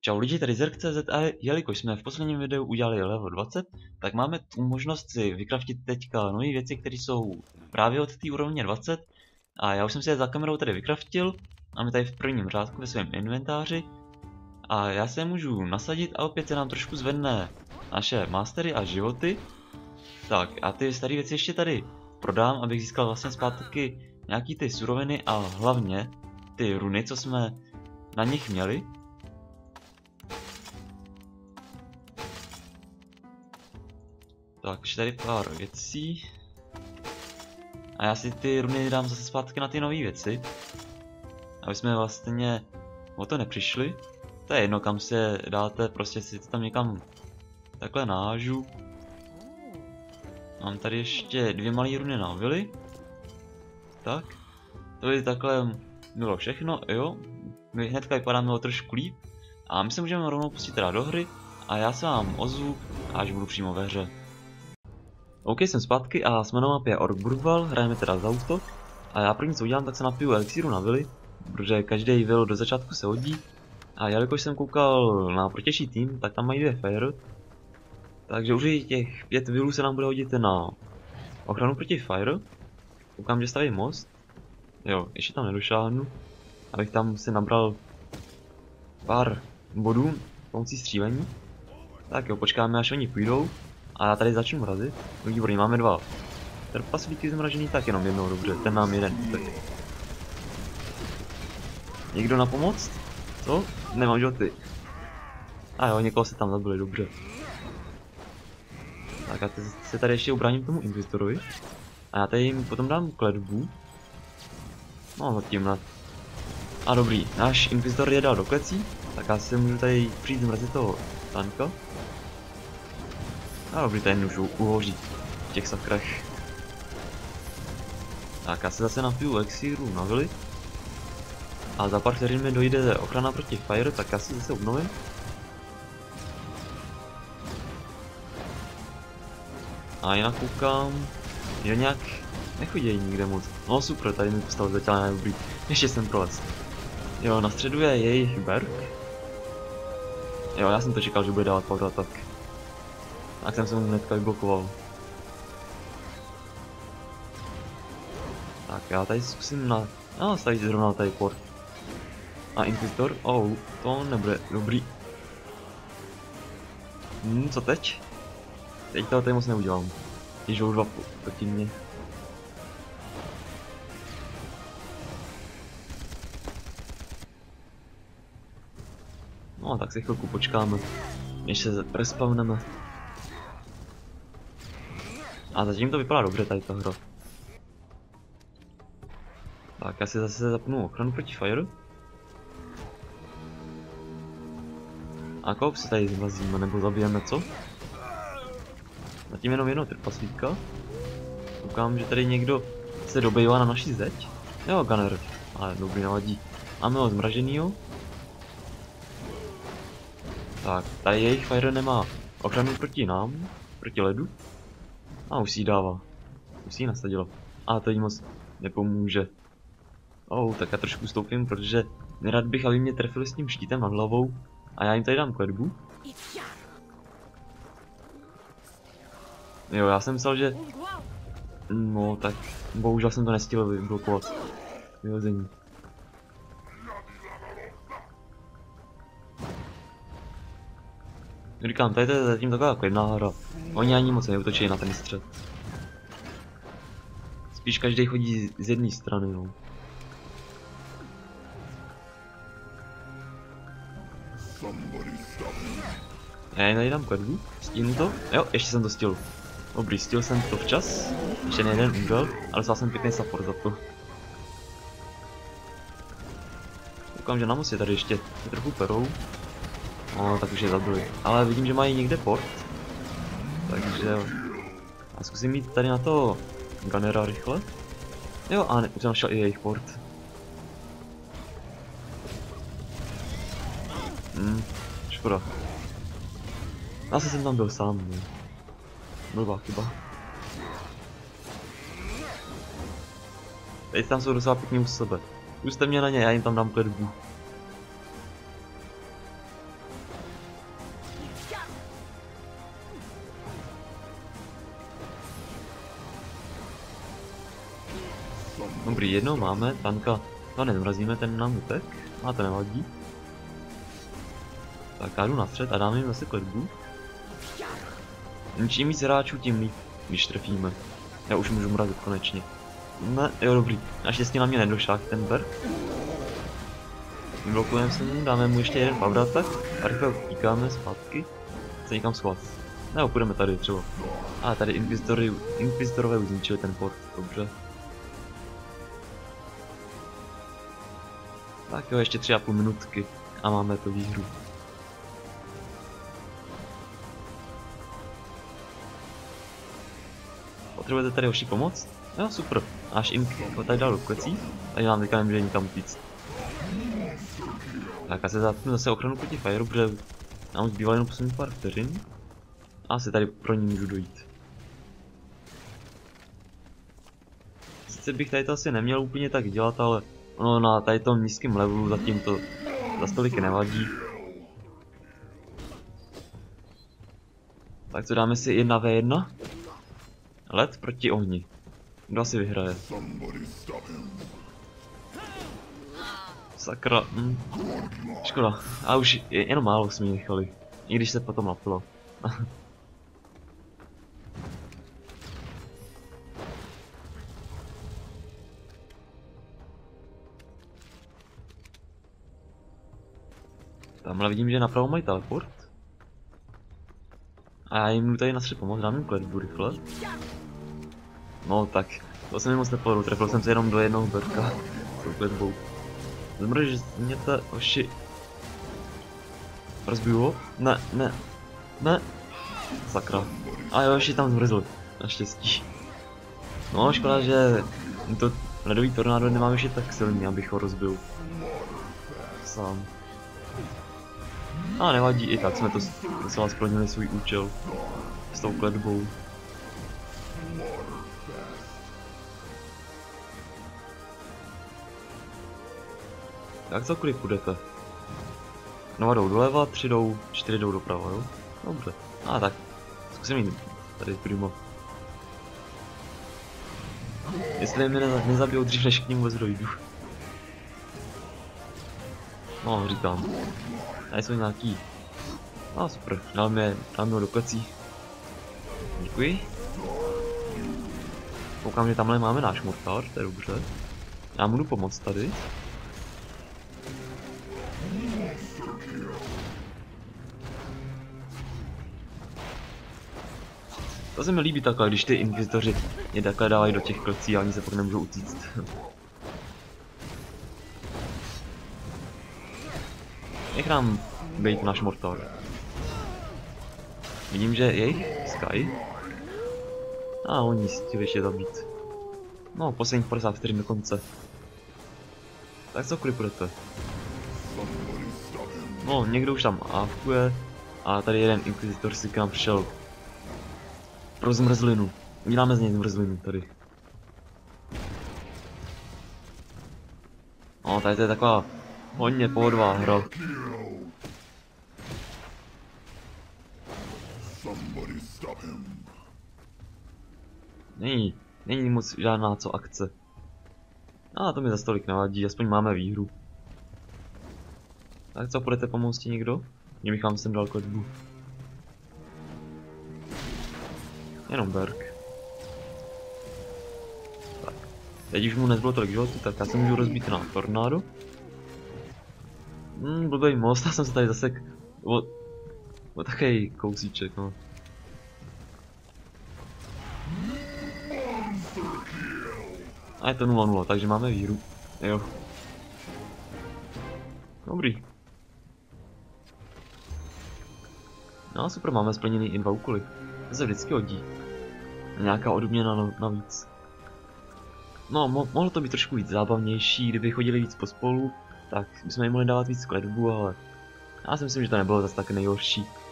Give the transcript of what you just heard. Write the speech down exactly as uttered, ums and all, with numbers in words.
Čau lidi, tady Zerk tečka cé zet a jelikož jsme v posledním videu udělali level dvacet, tak máme tu možnost si vykraftit teďka nové věci, které jsou právě od té úrovně dvacet. A já už jsem si je za kamerou tady vykraftil, máme tady v prvním řádku ve svém inventáři. A já se je můžu nasadit a opět se nám trošku zvedne naše mastery a životy. Tak a ty staré věci ještě tady prodám, abych získal vlastně zpátky nějaký ty suroviny a hlavně ty runy, co jsme na nich měli. Tak, ještě tady pár věcí. A já si ty runy dám zase zpátky na ty nové věci. Aby jsme vlastně o to nepřišli. To je jedno, kam se dáte, prostě si to tam někam takhle nahážu. Mám tady ještě dvě malé runy na vily. Tak. To by takhle bylo všechno, jo. My hnedka vypadáme o trošku líp. A my se můžeme rovnou pustit teda do hry. A já se vám ozvu, až budu přímo ve hře. OK, jsem zpátky a jsme na mapě Orc Burgwall, hrajeme teda za útok. A já první co udělám, tak se napiju elixíru na vily, protože každý vil do začátku se hodí. A jelikož jsem koukal na protější tým, tak tam mají dvě fire. Takže už i těch pět vilů se nám bude hodit na ochranu proti fire. Koukám, že staví most. Jo, ještě tam nedošáhnu, abych tam si nabral pár bodů pomocí střílení. Tak jo, počkáme, až oni půjdou. A já tady začnu mrazit. Výborně, máme dva trpaslíky zmražený, tak jenom jednou, dobře, ten nám jeden. Tak. Někdo na pomoc? Co? Nemám životy. A jo, někoho se tam zabili, dobře. Tak já se tady ještě ubráním tomu Inquisitorovi. A já tady jim potom dám kletbu. No, tímhle. A dobrý, náš Inquisitor je dal do klecí, tak já si můžu tady přijít zmrazit toho tanka. A dobrý, tady můžu uložit v těch sakrech. Tak já se zase napiju elixíru na vily. A za pár vteřin mi dojde ochrana proti fire, tak já si zase obnovím. A jinak koukám, že nějak nechodí nikde moc. No super, tady mi postavil zatím nedobrý. Ještě jsem prolez. Jo, na středu je jejich berg. Jo, já jsem to čekal, že bude dávat power attack. Tak jsem se mu hnedka vyblokoval. Tak já tady zkusím na... No, stavit zrovna tady port. A Inquisitor? Oh, to nebude dobrý. Hm, co teď? Teď toho tady moc neudělám. Když jdou dva proti mně. No, tak si chvilku počkáme. Než se respawneme. A zatím to vypadá dobře tady ta hra. Tak já si zase zapnu ochranu proti fire. A koho si tady zmrazíme nebo zabijeme, co? Zatím jenom jednou trpaslíka. Koukám, že tady někdo se dobejvá na naší zeď. Jo, gunner. Ale dobrý, navadí. Máme ho zmraženýho. Tak, tady jejich fire nemá ochranu proti nám, proti ledu. A už si ji dává. Už si ji nasadila. A to jí moc nepomůže. Oh, tak já trošku stoupím, protože nerad bych, aby mě trefili s tím štítem nad hlavou. A já jim tady dám kletbu. Jo, já jsem myslel, že... No, tak bohužel jsem to nestihl vyblokovat. Vyhození. Říkám, tady to je zatím taková klidná hra. Oni ani moc neutočí na ten střed. Spíš každý chodí z jedné strany, no. Já jen tady dám kletbu, stínu to. Jo, ještě jsem to stihl. Dobrý, stihl jsem to včas. Ještě nejeden údel, ale dostal jsem pěkný support za to. Koukám, že na most je tady ještě je trochu perou. No, tak už je zabili. Ale vidím, že mají někde port. Takže jo. A zkusím mít tady na to gunnera rychle. Jo, a ne, už jsem našel i jejich port. Hmm, škoda. Asi jsem tam byl sám, ne? Blbá chyba. Teď tam jsou docela pěkný u sebe. Puste mě na ně, já jim tam dám kletbu. Dobrý, jednou máme, tanka, to nezmrazíme, ten nám utek, a to nevadí. Tak já jdu na střed a dáme jim zase kletbu. Čím víc hráčů, tím líp, když trefíme. Já už můžu mrazit konečně. Ne, jo dobrý, naštěstí na mě nedošák ten Berg. Blokujeme se mu, dáme mu ještě jeden power attack a rychle utíkáme zpátky. Se někam schovat. Nebo půjdeme tady třeba. A tady Inquisitory, Inquisitorové už zničili ten port, dobře. Tak jo, ještě tři a půl minutky a máme tu výhru. Potřebujete tady další pomoc? Jo, super. Až Ink ho tady dal do klecí, tady nám teďka nemůže nikam utíct. Tak já se zapnu zase ochranu proti Fireu, protože nám zbývá jenom poslední pár vteřin. A asi tady pro ní můžu dojít. Sice bych tady to asi neměl úplně tak dělat, ale ono na tady tom nízkém levelu zatím to za stolik nevadí. Tak co dáme si jedna ve jedna? Led proti ohni. Kdo asi vyhraje? Sakra, hm. Škoda. A už jenom málo jsme ji nechali. I když se potom napilo. Tamhle vidím, že napravo mají teleport. A já jim tady na střed pomoct, dám jim kletbu rychle. No tak, to se mi moc nepovedlo, trefil jsem se jenom do jednoho berka s tou kletbou. Zmržněte, oši. Rozbiju ho? Ne, ne, ne. Sakra. A jo, ještě tam zmrzl, naštěstí. No, škoda, že to ledový tornádo nemám ještě tak silný, abych ho rozbil. Sám. A nevadí, i tak jsme to docela splnili svůj účel s tou kletbou. Tak cokoliv půjdete. Dva jdou doleva, tři jdou, čtyři jdou doprava, jo? Dobře. A tak, zkusím jít tady primo. Jestli mě ne nezabijou dřív, než k ním vůbec dojdu. No, říkám. Tady jsou nějaký. No super, dáme, dáme ho do klecí. Děkuji. Koukám, že tamhle máme náš mortár, to je dobře. Já mu jdu pomoct tady. To se mi líbí takhle, když ty inkvizitoři je takhle dávají do těch klecí a oni se pak nemůžou utíct. Nech nám být náš mortár. Vidím, že jejich Sky. A oni chtěli ještě zabít. No, posledních padesát vteřin do konce. Tak cokoliv budete. No, někdo už tam ávkuje. A tady jeden inkvizitor si k nám přišel. Pro zmrzlinu. Uděláme z něj zmrzlinu tady. No, tady to je taková hodně pohodová hra. Není, není moc žádná co akce. A to mi za stolik nevadí, aspoň máme výhru. Tak co, půjdete pomoct někdo? Mě bych vám sem dal kletbu. Jenom Berg. Tak. Teď už mu nezbylo tolik životu, tak já se můžu rozbít na tornádo. Hmm, blbej most, já jsem se tady zasek o, o takový kousíček, no. A je to nula nula, takže máme výhru. Jo. Dobrý. No super, máme splněný i dva úkoly. To se vždycky hodí. Nějaká odměna navíc. No, mo mohlo to být trošku víc zábavnější, kdyby chodili víc pospolu, tak bychom jim mohli dávat víc kletbu, ale já si myslím, že to nebylo zase tak nejhorší.